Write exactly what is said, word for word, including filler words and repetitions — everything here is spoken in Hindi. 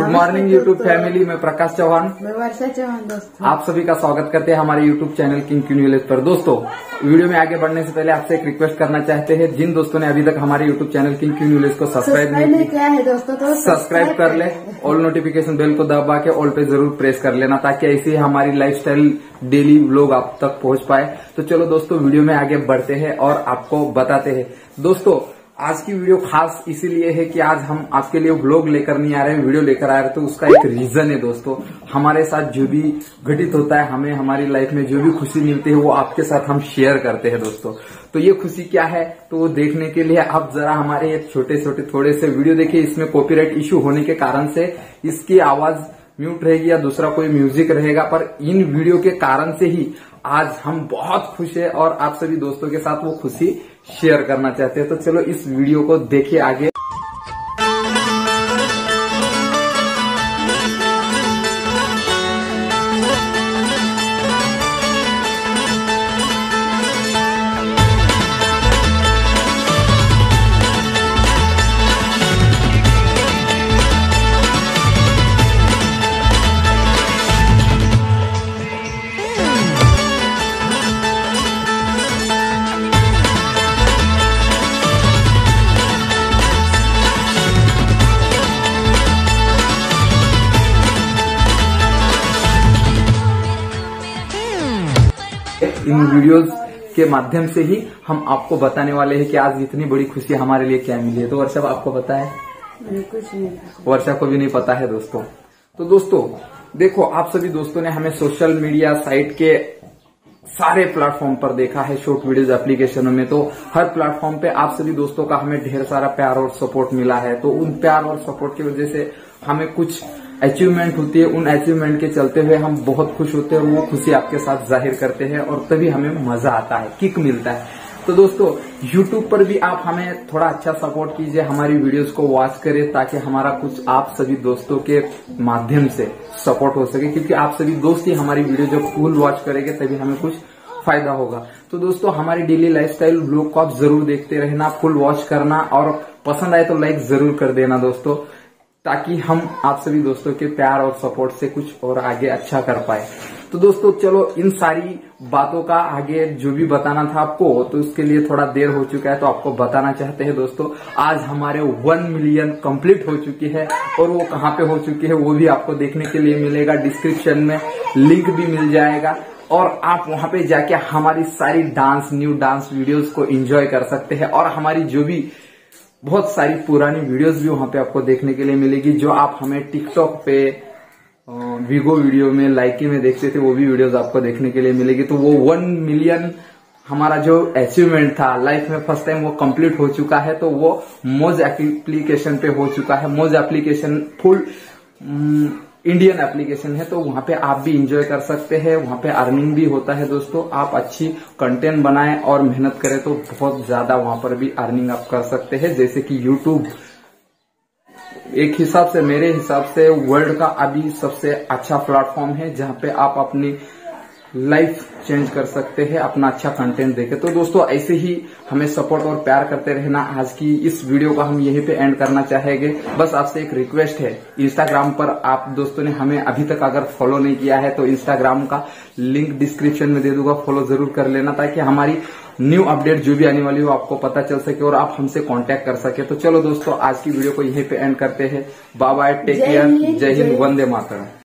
गुड मॉर्निंग यूट्यूब फैमिली, मैं प्रकाश चौहान, मैं वर्षा चौहान। दोस्तों आप सभी का स्वागत करते हैं हमारे YouTube channel king queen village पर। दोस्तों वीडियो में आगे बढ़ने से पहले आपसे एक रिक्वेस्ट करना चाहते हैं, जिन दोस्तों ने अभी तक हमारे YouTube channel king queen village को सब्सक्राइब नहीं किया है दोस्तों तो सब्सक्राइब कर ले, ऑल नोटिफिकेशन बेल को दबा के ऑल पे जरूर प्रेस कर लेना, ताकि ऐसे ही हमारी लाइफस्टाइल डेली व्लॉग आप तक पहुंच पाए। तो चलो दोस्तों वीडियो में आगे बढ़ते हैं और आपको बताते हैं। दोस्तों आज की वीडियो खास इसीलिए है कि आज हम आपके लिए व्लॉग लेकर नहीं आ रहे हैं, वीडियो लेकर आ रहे हैं। तो उसका एक रीजन है दोस्तों, हमारे साथ जो भी घटित होता है, हमें हमारी लाइफ में जो भी खुशी मिलती है वो आपके साथ हम शेयर करते हैं दोस्तों। तो ये खुशी क्या है, तो वो देखने के लिए आप जरा हमारे एक छोटे छोटे थोड़े से वीडियो देखिए। इसमें कॉपीराइट इश्यू होने के कारण से इसकी आवाज म्यूट रहेगी या दूसरा कोई म्यूजिक रहेगा, पर इन वीडियो के कारण से ही आज हम बहुत खुश है और आप सभी दोस्तों के साथ वो खुशी शेयर करना चाहते हैं। तो चलो इस वीडियो को देखिए आगे। इन वीडियोस के माध्यम से ही हम आपको बताने वाले हैं कि आज इतनी बड़ी खुशी हमारे लिए क्या मिली है। तो वर्षा आपको पता है? कुछ नहीं, वर्षा को भी नहीं पता है दोस्तों। तो दोस्तों देखो, आप सभी दोस्तों ने हमें सोशल मीडिया साइट के सारे प्लेटफॉर्म पर देखा है, शॉर्ट वीडियोज एप्लीकेशनों में। तो हर प्लेटफॉर्म पे आप सभी दोस्तों का हमें ढेर सारा प्यार और सपोर्ट मिला है। तो उन प्यार और सपोर्ट की वजह से हमें कुछ अचीवमेंट होती है, उन अचीवमेंट के चलते हुए हम बहुत खुश होते हैं और वो खुशी आपके साथ जाहिर करते हैं और तभी हमें मजा आता है, किक मिलता है। तो दोस्तों यूट्यूब पर भी आप हमें थोड़ा अच्छा सपोर्ट कीजिए, हमारी वीडियोस को वॉच करें, ताकि हमारा कुछ आप सभी दोस्तों के माध्यम से सपोर्ट हो सके, क्योंकि आप सभी दोस्त ही हमारी वीडियो जब फुल वॉच करेंगे तभी हमें कुछ फायदा होगा। तो दोस्तों हमारी डेली लाइफस्टाइल व्लॉग को आप जरूर देखते रहना, फुल वॉच करना और पसंद आए तो लाइक जरूर कर देना दोस्तों, ताकि हम आप सभी दोस्तों के प्यार और सपोर्ट से कुछ और आगे अच्छा कर पाए। तो दोस्तों चलो इन सारी बातों का आगे जो भी बताना था आपको, तो उसके लिए थोड़ा देर हो चुका है, तो आपको बताना चाहते हैं दोस्तों। आज हमारे वन मिलियन कंप्लीट हो चुकी है और वो कहाँ पे हो चुकी है वो भी आपको देखने के लिए मिलेगा, डिस्क्रिप्शन में लिंक भी मिल जाएगा और आप वहां पे जाके हमारी सारी डांस न्यू डांस वीडियोस को एंजॉय कर सकते हैं और हमारी जो भी बहुत सारी पुरानी वीडियोस भी वहां पे आपको देखने के लिए मिलेगी, जो आप हमें टिकटॉक पे वीगो वीडियो में लाइकी में देखते थे, वो भी वीडियोस आपको देखने के लिए मिलेगी। तो वो वन मिलियन हमारा जो अचीवमेंट था लाइफ में फर्स्ट टाइम, वो कंप्लीट हो चुका है। तो वो मोज एप्लीकेशन पे हो चुका है। मोज एप्लीकेशन फुल इंडियन एप्लीकेशन है, तो वहां पे आप भी एंजॉय कर सकते हैं, वहां पे अर्निंग भी होता है दोस्तों। आप अच्छी कंटेंट बनाएं और मेहनत करें तो बहुत ज्यादा वहां पर भी अर्निंग आप कर सकते हैं। जैसे कि यूट्यूब एक हिसाब से, मेरे हिसाब से वर्ल्ड का अभी सबसे अच्छा प्लेटफॉर्म है, जहां पे आप अपनी लाइफ चेंज कर सकते हैं अपना अच्छा कंटेंट देके। तो दोस्तों ऐसे ही हमें सपोर्ट और प्यार करते रहना। आज की इस वीडियो को हम यहीं पे एंड करना चाहेंगे। बस आपसे एक रिक्वेस्ट है, इंस्टाग्राम पर आप दोस्तों ने हमें अभी तक अगर फॉलो नहीं किया है तो इंस्टाग्राम का लिंक डिस्क्रिप्शन में दे दूंगा, फॉलो जरूर कर लेना, ताकि हमारी न्यू अपडेट जो भी आने वाली हो आपको पता चल सके और आप हमसे कांटेक्ट कर सके। तो चलो दोस्तों आज की वीडियो को यहीं पे एंड करते हैं। बाय बाय, टेक केयर, जय हिंद, वंदे मातरम।